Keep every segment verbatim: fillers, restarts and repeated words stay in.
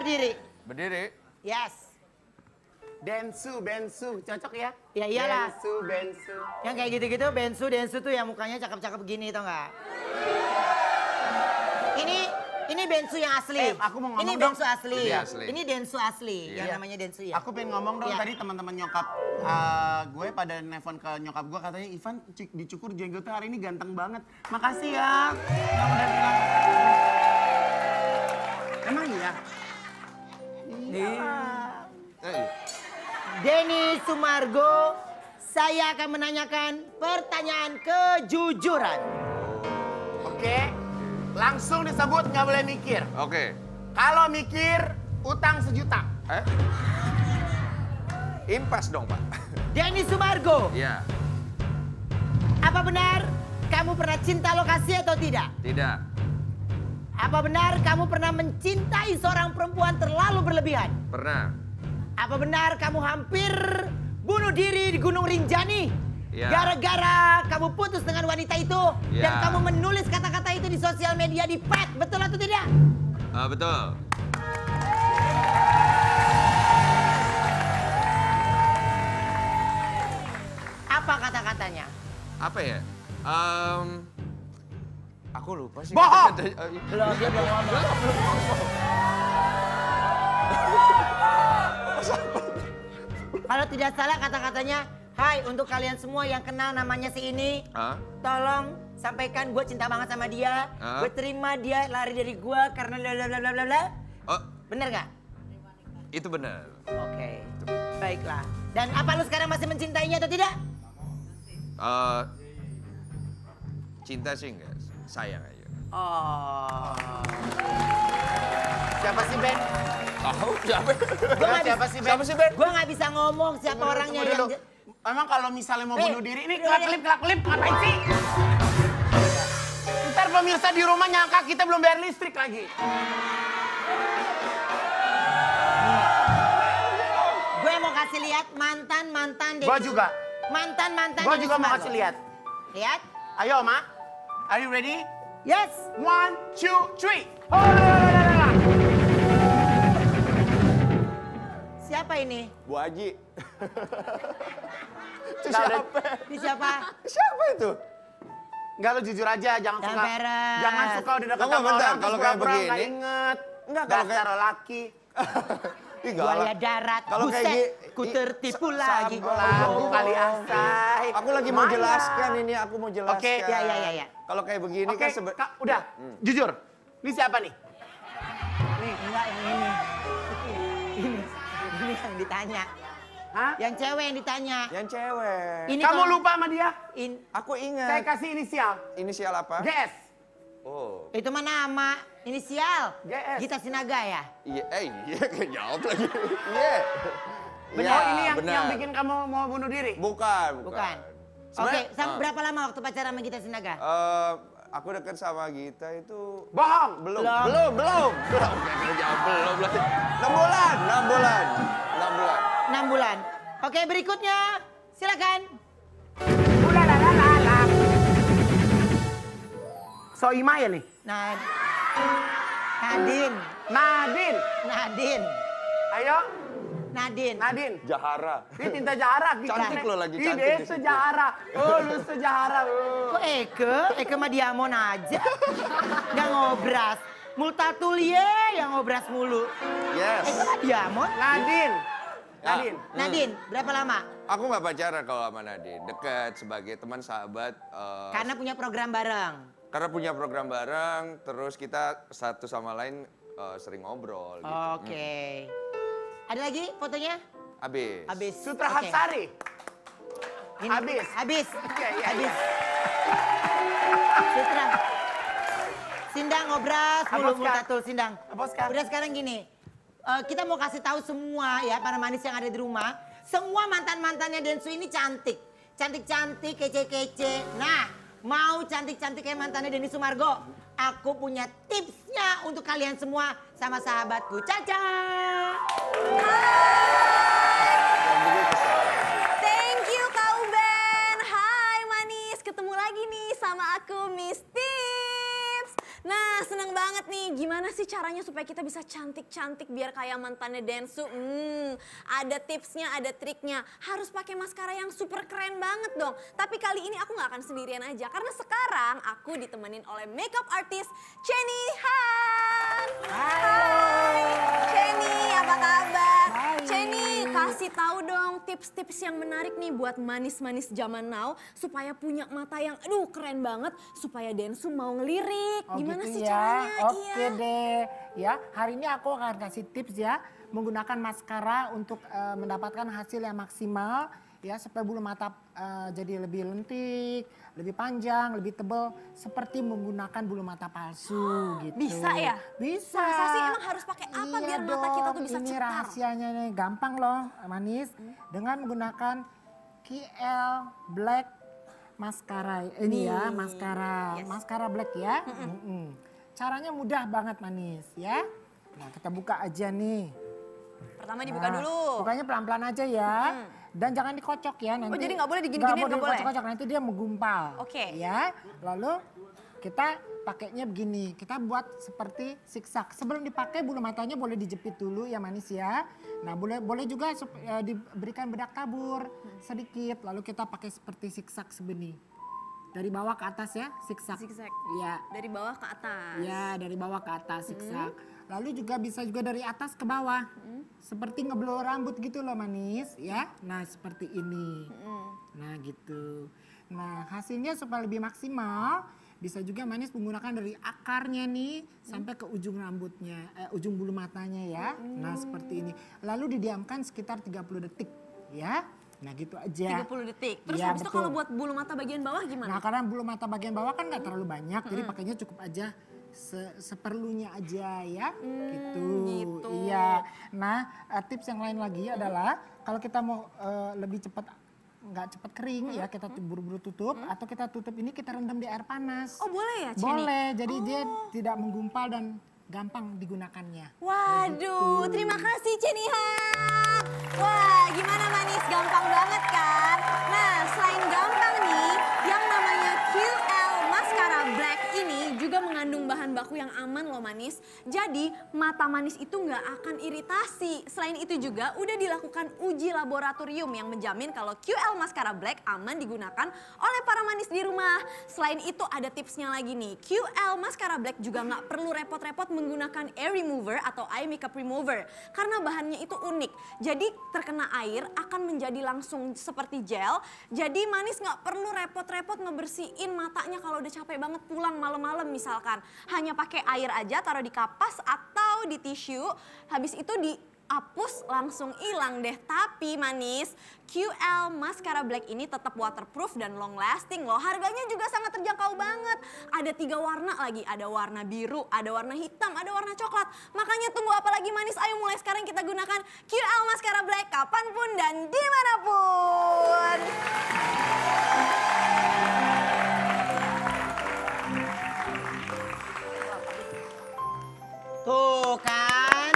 berdiri. Berdiri? Yes. Densu, Bensu, cocok ya? Ya iyalah. Bensu, Bensu. Yang kayak gitu-gitu, Bensu, Densu tuh yang mukanya cakep-cakep begini, tau nggak? Ini ini Bensu yang asli. Eh, aku mau ngomong ini dong. Bensu asli. Ini asli. Ini Densu asli, Iya. yang namanya Densu ya. Aku pengen ngomong dong, Iya. tadi teman-teman nyokap uh, gue pada nelfon ke nyokap gue katanya Ivan cik- dicukur jenggotnya hari ini ganteng banget. Makasih ya. Yang udah bilang. Emang iya? Iya. Eh, Denny Sumargo, saya akan menanyakan pertanyaan kejujuran. Oke, langsung disebut nggak boleh mikir. Oke. Kalau mikir, utang sejuta. Eh? Impas dong, Pak. Denny Sumargo, Iya. apa benar kamu pernah cinta lokasi atau tidak? Tidak. Apa benar kamu pernah mencintai seorang perempuan terlalu berlebihan? Pernah. Apa benar kamu hampir bunuh diri di Gunung Rinjani? Ya. Gara-gara kamu putus dengan wanita itu Ya. dan kamu menulis kata-kata itu di sosial media di pet, betul atau tidak? Ah, betul. Apa kata-katanya? Apa ya? Em, aku lupa sih. Bohong! kata-kata- eh, Belum, dia belum ngomong. Kalau tidak salah kata-katanya, hai untuk kalian semua yang kenal namanya si ini, Hah? tolong sampaikan gue cinta banget sama dia, Hah? gue terima dia lari dari gue karena bla bla bla bla bla bla. Oh, Bener gak? itu benar. Oke, baiklah. Dan apa lu sekarang masih mencintainya atau tidak? Eh, cinta sih enggak, sayang aja. Oh. Siapa sih Ben? Tahu siapa? Gua nggak Siapa bisa- sih Ben? Siapa sih Ben? Gue nggak bisa ngomong siapa Tunggu dulu, orangnya tunggu yang... dulu. Emang kalau misalnya mau Eh, bunuh diri, ini udah, kelak udah. kelip, kelak kelip, ngapain sih? Ntar pemirsa di rumah nyangka kita belum bayar listrik lagi. Gue mau kasih lihat mantan-mantan Denny Gua Su- juga. Mantan-mantan Gua Denny juga mau Sumargo. kasih lihat. Lihat? Ayo, Ma. Are you ready? Yes. One, two, three. Oh, la, la, la, la, la. Siapa ini? Bu Haji. Itu Nah, udah. siapa? Ini siapa? Siapa itu? Enggak, lo jujur aja, jangan Jangan suka. beres. Jangan suka udah deket Tunggu sama bentar, orang, kalau terus kayak pura-pura nggak begini- inget. Enggak, kalau Dasar kayak- laki. Ih, galak. Buaya darat, Kalau kayak buset, gi- ku i- tertipu sa- lagi. sabar. Lagu kali asai. Aku lagi mau Maya. jelaskan ini, aku mau jelaskan. Oke. Ya, ya, ya, ya. Kalau kayak begini Oke, kan sebe... Kak, udah. Jujur. Ini siapa nih? Nih, enggak yang ini. Ini, ini yang ditanya. Hah? Yang cewek yang ditanya. Yang cewek. Ini Kamu kalau- lupa sama dia? In, Aku Saya ingat. kasih inisial. Inisial apa? G S. Oh. itu mah nama, inisial. G S. Gita Sinaga ya? Iya, eh iya kayak jawab lagi. Iya. Benar. Iya, Oh, ini yang, benar. yang bikin kamu mau bunuh diri? Bukan, bukan. Bukan. Oke, Sebenarnya- sam- ah. berapa lama waktu pacaran sama Gita Sinaga? Eh, aku dekat sama Gita itu Bohong. belum, Belum. belum, belum, belum. Kayak jawab belum lagi. Enam bulan, enam bulan, enam bulan. enam bulan. Oke, berikutnya silakan. Ulalalala. Soima ya nih? Nah, Nadine, Nadine. Nadine, Ayo, Nadine. Nadine. Jahara. Ini Tinta Jahara. Cantik lo lagi, Ini cantik dia di situ. sejahara. Oh, lu sejahara. Oh. Kok Eke? Eke mah diamond aja. Nggak ngobras. Multatulie yang ngobras mulu. Yes. Eke mah diamond. Nadine. Ya. Nadine. Nadine, berapa lama? Aku nggak pacaran kalau sama Nadine, dekat sebagai teman sahabat. eh, Karena punya program bareng. karena punya program bareng, terus kita satu sama lain eh, sering ngobrol. Gitu. Oke. Ada lagi fotonya? Abis. Habis. Sutra Oke. Hatsari. Ini- Habis. Habis. Iya, iya, Habis. Sutra. Sindang ngobras Apa, mulu Ska? multatul Sindang. Apa, Ska? Udah sekarang gini. eh, kita mau kasih tahu semua ya para manis yang ada di rumah. Semua mantan-mantannya Densu ini cantik. Cantik-cantik, kece-kece. Nah, mau cantik-cantik kayak mantannya Denny Sumargo? Aku punya tipsnya untuk kalian semua sama sahabatku. Caca! Thank you Kak Uben. Hai manis, ketemu lagi nih sama aku Miss Tips. Nah seneng banget nih. Gimana sih caranya supaya kita bisa cantik-cantik biar kayak mantannya Densu? Hmm, ada tipsnya, ada triknya. Harus pakai maskara yang super keren banget dong. Tapi kali ini aku nggak akan sendirian aja. Karena sekarang aku ditemenin oleh makeup artist Chenny Han. Hai, Chenny, apa kabar? Hai. Chenny, kasih tahu dong tips-tips yang menarik nih buat manis-manis zaman now supaya punya mata yang aduh keren banget supaya Densu mau ngelirik. Oh Gimana gitu sih ya? caranya? Oke Iya. deh. Ya, hari ini aku akan kasih tips ya menggunakan maskara untuk eh, mendapatkan hasil yang maksimal ya supaya bulu mata eh, jadi lebih lentik, lebih panjang, lebih tebal seperti menggunakan bulu mata palsu gitu. Bisa ya? Bisa. Masa sih emang harus pakai apa Iya biar mata kita tuh dong, bisa ini cetar? rahasianya nih, gampang loh manis. Dengan menggunakan Q L Black Mascara ini ya, maskara, Yes. maskara black ya. Mm-mm. Caranya mudah banget manis ya. Nah kita buka aja nih. Pertama dibuka Nah, dulu. Bukanya pelan-pelan aja ya. Dan jangan dikocok ya nanti. Oh, jadi nggak boleh digini-giniin, nggak nggak boleh? dikocok-kocok, nanti dia menggumpal. Oke. Ya, lalu kita pakainya begini. Kita buat seperti siksak. Sebelum dipakai bulu matanya boleh dijepit dulu ya manis ya. Nah boleh boleh juga sup- eh, diberikan bedak tabur sedikit. Lalu kita pakai seperti siksak sebeni. Dari bawah ke atas ya, siksak. Zigzag. Ya, Dari bawah ke atas. ya dari bawah ke atas siksak. Lalu juga bisa juga dari atas ke bawah. Seperti ngeblow rambut gitu loh manis ya. Nah seperti ini. Nah gitu. Nah hasilnya supaya lebih maksimal bisa juga manis menggunakan dari akarnya nih sampai ke ujung rambutnya, eh, ujung bulu matanya ya. Nah seperti ini. Lalu didiamkan sekitar tiga puluh detik ya. Nah gitu aja. tiga puluh detik. Terus Iya, habis itu betul. kalau buat bulu mata bagian bawah gimana? Nah karena bulu mata bagian bawah kan nggak terlalu banyak, jadi pakainya cukup aja se- seperlunya aja ya, gitu. gitu. Iya. Nah eh, tips yang lain lagi adalah kalau kita mau eh, lebih cepat nggak cepat kering ya kita tuh buru-buru tutup atau kita tutup ini kita rendam di air panas. Oh boleh ya Chenny? Boleh, jadi dia tidak menggumpal dan gampang digunakannya. Waduh, terima kasih Chenny Han. Wah, gimana manis? Gampang banget kan? Nah, selain gampang nih, yang namanya Q L Mascara Black ini juga mengandung bahan baku yang aman loh manis. Jadi, mata manis itu nggak akan iritasi. Selain itu juga udah dilakukan uji laboratorium yang menjamin kalau Q L Mascara Black aman digunakan oleh para manis di rumah. Selain itu ada tipsnya lagi nih. Q L Mascara Black juga nggak perlu repot-repot menggunakan air remover atau eye makeup remover. Karena bahannya itu unik. Jadi terkena air akan menjadi langsung seperti gel. Jadi manis nggak perlu repot-repot ngebersihin matanya kalau udah capek banget pulang malam-malam misalkan. Hanya pakai air aja, taruh di kapas atau di tisu. Habis itu dihapus langsung hilang deh. Tapi manis, Q L Mascara Black ini tetap waterproof dan long lasting loh. Harganya juga sangat terjangkau banget. Ada tiga warna lagi, ada warna biru, ada warna hitam, ada warna coklat. Makanya tunggu apa lagi manis, ayo mulai sekarang kita gunakan Q L Mascara Black kapanpun dan dimanapun. Tuh kan.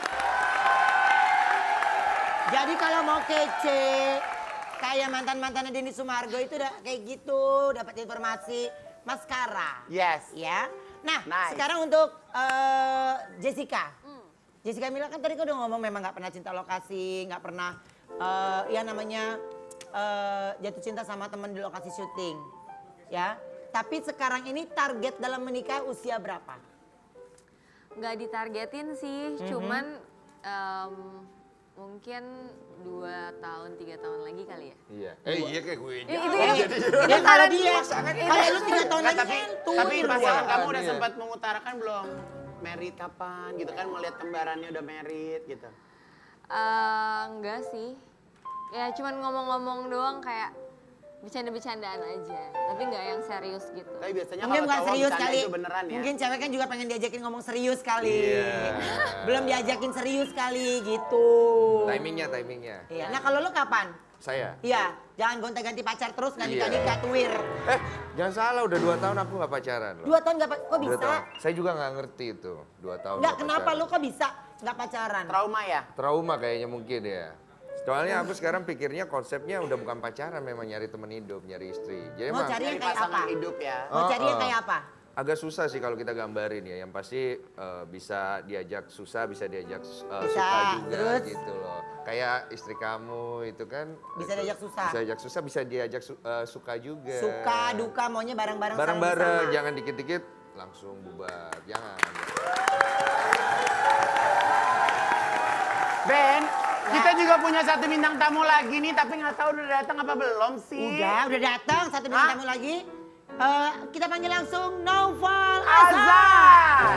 Jadi kalau mau kece, kayak mantan-mantannya Denny Sumargo itu udah kayak gitu, dapat informasi maskara. Yes. Ya. Nah, Nice. sekarang untuk eh, Jessica. Jessica Mila kan tadi kau udah ngomong memang nggak pernah cinta lokasi, nggak pernah eh, ya namanya eh, jatuh cinta sama teman di lokasi syuting. Ya. Tapi sekarang ini target dalam menikah usia berapa? Nggak ditargetin sih, cuman em, mungkin dua tahun, tiga tahun lagi kali ya. Iya. Eh iya kayak gue. Itu, Eh, itu, ya kalau dia, kalau lu tiga tahun Nah, lagi tapi kan tapi tuh. pasangan ya. kamu udah Iya. sempat mengutarakan belum merit kapan gitu kan, mau lihat kembarannya udah merit gitu. Eh, enggak sih. Ya cuman ngomong-ngomong doang kayak bercanda-bercandaan aja, tapi nggak yang serius gitu. Tapi biasanya Mungkin kalau bukan cowok serius bercanda kali. itu beneran ya. Mungkin cewek kan juga pengen diajakin ngomong serius kali. Iya. Belum diajakin serius kali gitu. Timingnya, timingnya. Iya. Nah kalau lu kapan? Saya. Iya, jangan gonta-ganti pacar terus nggak Iya. nikah-nikah tuir. Eh, jangan salah, udah dua tahun aku nggak pacaran loh. Dua tahun nggak, kok Dua bisa? tahun. Saya juga nggak ngerti itu, dua tahun Nggak, nggak kenapa pacaran. lu kok bisa nggak pacaran? Trauma ya? Trauma kayaknya mungkin ya. Soalnya aku sekarang pikirnya konsepnya udah bukan pacaran, memang nyari teman hidup, nyari istri. Jadi Mau emang cari yang Dari kayak pasangan apa? hidup ya. Mau cari yang Oh, oh. kayak apa? agak susah sih kalau kita gambarin ya. Yang pasti uh, bisa diajak susah, bisa diajak uh, Bisa, suka juga terus? gitu loh. Kayak istri kamu itu kan. Bisa itu, diajak susah? Bisa diajak susah, bisa diajak su uh, suka juga. Suka, duka, maunya bareng-bareng. Bareng-bareng, sama. jangan dikit-dikit langsung bubar. Jangan. Ben, kita juga punya satu bintang tamu lagi nih, tapi nggak tahu udah datang apa belum sih. Udah, udah datang satu bintang Hah? tamu lagi. Eh, kita panggil langsung Naufal Azhar. Azhar.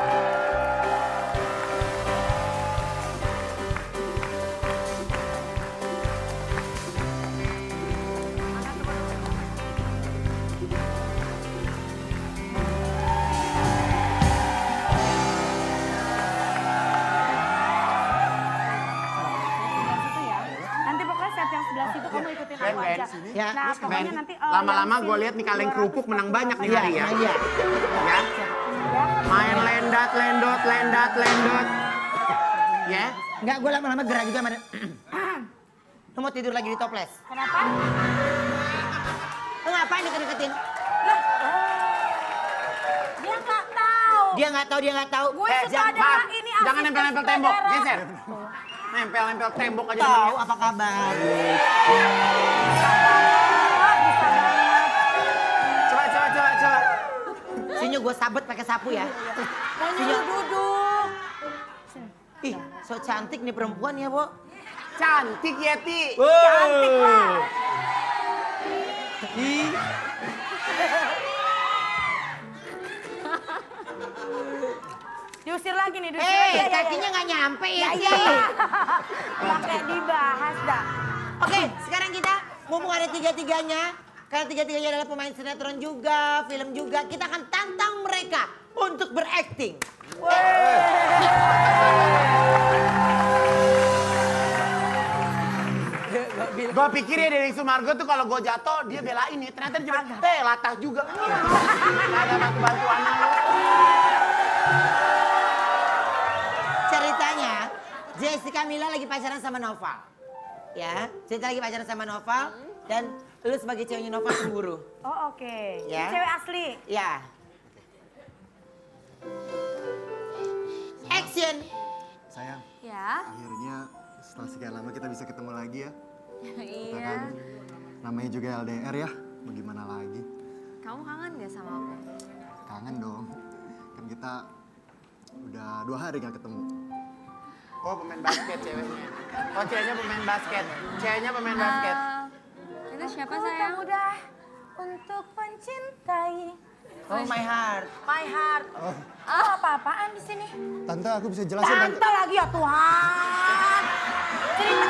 Nanti pokoknya set yang sebelah situ kamu ikutin Ben, aku Ben, aja. sini. Ya, Nah, terus pokoknya Ben, nanti eh, lama-lama yang gue sini lihat nih kaleng kerupuk menang banyak nih Iya, hari ya. nah iya. Ya. Main lendat, lendot, lendat, lendot. Ya. Enggak, gue lama-lama gerah juga. Mana? Lu mau tidur lagi di toples? Kenapa? Lu ngapain deket-deketin? Dia nggak tahu. Dia nggak tahu, dia nggak tahu. Gue Eh, suka jangan- ada Maaf, ini jangan asisten nempel-nempel tembok, sutradara. geser. Nempel-nempel tembok aja. tahu temennya. apa kabar. Coba, coba, coba, coba. Sini gue sabet pakai sapu ya. Mau nyuruh duduk. Ih, so cantik nih perempuan ya, Bo. Cantik ya, Ti. Cantik lah. Ih. Diusir lagi nih, diusir Eh, lagi. Ya, ya, kakinya nggak nyampe ya, ya, sih. ya, ya. Pakai dibahas dah. Oke, sekarang kita mumpung ada tiga-tiganya, karena tiga-tiganya adalah pemain sinetron juga, film juga, kita akan tantang mereka untuk berakting. Gue pikir ya dari Sumargo tuh kalau gue jatuh dia belain nih. Ternyata dia cuma, eh latah juga. Ada bantu-bantuan lu. Ceritanya, Jessica Mila lagi pacaran sama Noval. Ya, cerita lagi pacaran sama Noval dan lu sebagai ceweknya Noval cemburu. Oh oke. Ya. Ini cewek asli. Ya. Action. Sayang, Ya, akhirnya setelah sekian lama kita bisa ketemu lagi ya. Kita iya. kan namanya juga L D R ya, bagaimana lagi? Kamu kangen gak sama aku? Kangen dong, kan kita udah dua hari gak ketemu. Oh pemain basket ceweknya. Oh ceweknya pemain basket. Ceweknya pemain basket. Eh, itu siapa Aku tak sayang? mudah untuk mencintai. Oh my heart. My heart. Oh, apa-apaan di sini? Tante, aku bisa jelasin tante. Tante lagi ya Tuhan. Cerita.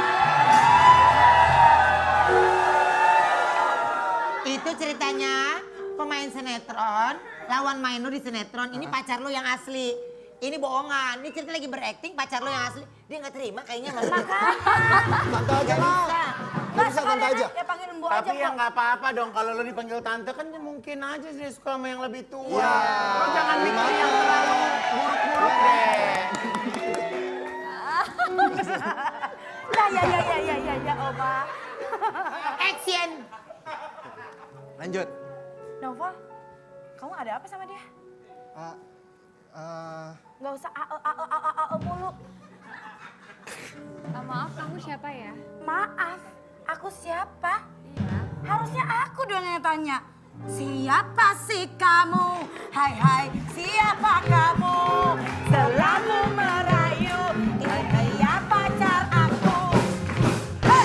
Itu ceritanya pemain sinetron, lawan main lu di sinetron. Ini pacar lu yang asli. Ini bohongan. Ini cerita lagi berakting, pacar lu yang asli. Dia nggak terima kayaknya sama lu. Tante aja lah. Gak bisa tante aja. Ya panggil Mbok aja Tapi ya kok. nggak apa-apa dong kalau lo dipanggil tante kan mungkin aja dia suka sama yang lebih tua. Iya. Lo jangan mikir yang terlalu buruk-buruk deh. Ya ya ya ya ya ya ya Oma. Action. Lanjut. Nova, kamu ada apa sama dia? Ah, ah, Gak usah a a a a a mulu. Ah, maaf, kamu siapa ya? Maaf, aku siapa? Iya. Harusnya aku dong yang tanya. Siapa sih kamu? Hai hai, siapa kamu? Selalu merayu, ini ya pacar aku. Hei!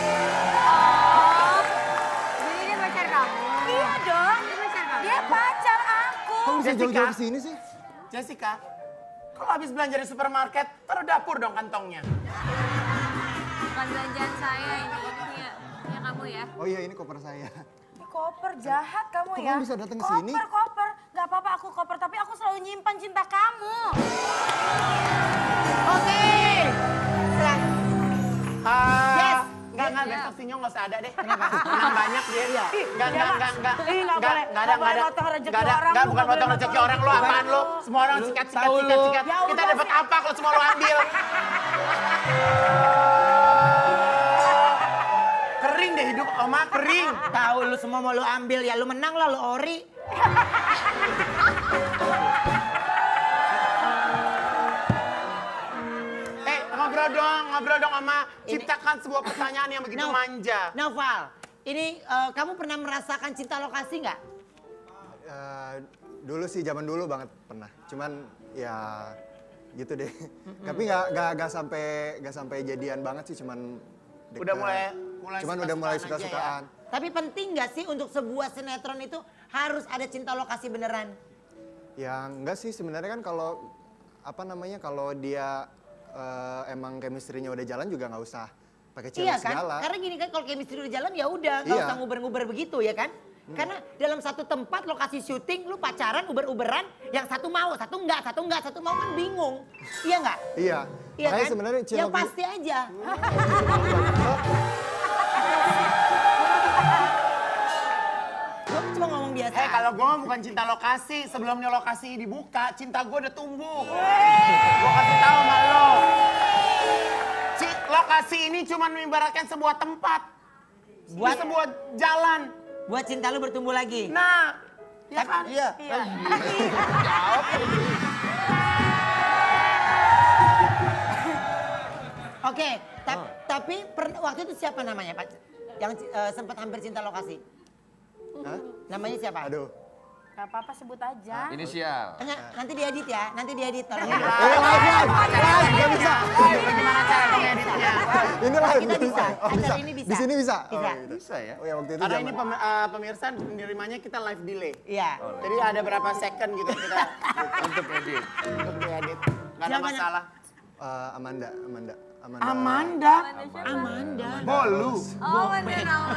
Oh, jadi dia pacar kamu? Iya dong, Dia pacar kamu? dia pacar aku. kok bisa Jessica. jauh-jauh kesini sih? Jessica, kalau habis belanja di supermarket, taruh dapur dong kantongnya. Bukan belanjaan saya ini, ini punya, punya kamu ya? Oh iya, ini koper saya. Ini koper jahat kamu Kok ya. kamu bisa datang ke sini? Koper, koper. Gak apa-apa aku koper, tapi aku selalu nyimpan cinta kamu. Oke. Selang. Ah, Yes. Enggak, enggak, besok Sinyo nggak usah ada deh. Kenapa? Menang banyak dia. Enggak, enggak, Iya, enggak, Mak. enggak, enggak. Ih, nggak boleh. Enggak ada, Nggak enggak ada. boleh motong rezeki Enggak ada, orang, enggak, lu bukan nggak potong boleh rezeki motong orang lu, rezeki apaan lu? orang. Semua orang Lu sikat, sikat, tahu sikat, lu. sikat. Ya Kita udah dapat sih. apa kalau semua lu ambil? Kering deh hidup Oma, kering. Tahu lu semua mau lu ambil ya, lu menang lah lu ori. ngobrol dong sama ciptakan sebuah pertanyaan yang begitu Nov- manja. Noval, ini eh, kamu pernah merasakan cinta lokasi nggak? Eh, dulu sih zaman dulu banget pernah. Cuman ya gitu deh. Tapi nggak nggak nggak sampai nggak sampai jadian banget sih. Cuman deket. Udah mulai mulai Cuman udah mulai suka-sukaan aja suka-sukaan. Tapi penting nggak sih untuk sebuah sinetron itu harus ada cinta lokasi beneran? Ya enggak sih sebenarnya kan kalau apa namanya kalau dia eh, emang chemistry-nya udah jalan juga nggak usah pakai cewek Iya kan? segala. Karena gini kan kalau chemistry udah jalan ya udah nggak Iya. usah nguber-nguber begitu ya kan? Karena dalam satu tempat lokasi syuting lu pacaran uber-uberan yang satu mau, satu enggak, satu enggak, satu mau kan bingung. Iya enggak? Iya. Iya Makanya kan? sebenarnya cinta Yang pasti aja. Gue cuma ngomong biasa. Eh kalau gue bukan cinta lokasi, sebelumnya lokasi dibuka, cinta gue udah tumbuh. Gue kasih tahu sama lo. Ci- lokasi ini cuma mengibaratkan sebuah tempat. Buat Buat- sebuah jalan. Buat cinta lu bertumbuh lagi. Nah, ya kan? Iya. Oke, ta- tapi per- waktu itu siapa namanya Pak? Yang eh, sempat hampir cinta lokasi? Hah? Namanya siapa? Aduh. Gak apa-apa sebut aja. Inisial. Enggak, nanti diedit ya, nanti diedit tolong. Eh, live live. Live nggak bisa. Bagaimana cara mengeditnya? Ini live Kita nggak bisa, Oh, acara ini bisa. Di sini bisa. Bisa. Oh, gitu. Bisa ya? Oh ya waktu itu Karena zaman. ini pem- eh, pemirsa penerimanya kita live delay. Iya. Jadi ada berapa second gitu kita Untuk edit. untuk diedit. Gak ada Siapa na- masalah. Eh, Amanda, Amanda, Amanda. Amanda. Amanda. Bolu. Oh, bener nama.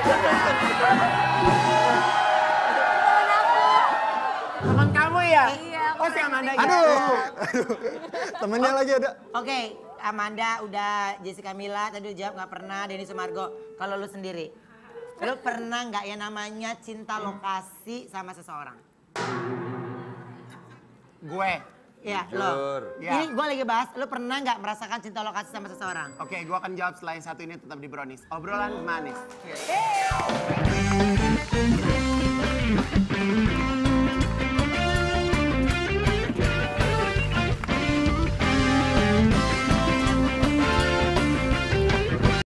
Teman kamu ya? Iya, aku Oh si Amanda ya? Aduh. Aduh. Temennya lagi ada. Oke, Amanda udah, Jessica Mila tadi udah jawab nggak pernah, Denny Sumargo. Kalau lu sendiri, lu pernah nggak ya namanya cinta lokasi sama seseorang? Gue. Iya, Jujur. lo. Ya. Ini gue lagi bahas, lu pernah nggak merasakan cinta lokasi sama seseorang? Oke, gue akan jawab selain satu ini tetap di Brownies. Obrolan manis.